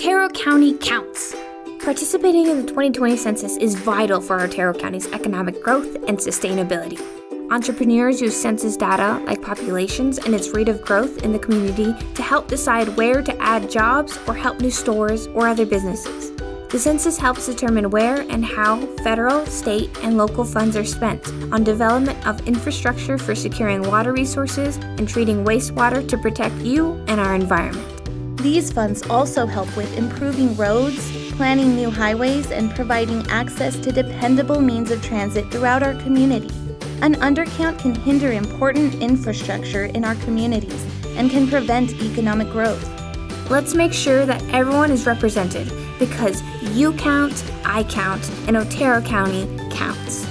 Otero County counts. Participating in the 2020 census is vital for Otero County's economic growth and sustainability. Entrepreneurs use census data like populations and its rate of growth in the community to help decide where to add jobs or help new stores or other businesses. The census helps determine where and how federal, state, and local funds are spent on development of infrastructure for securing water resources and treating wastewater to protect you and our environment. These funds also help with improving roads, planning new highways, and providing access to dependable means of transit throughout our community. An undercount can hinder important infrastructure in our communities and can prevent economic growth. Let's make sure that everyone is represented because you count, I count, and Otero County counts.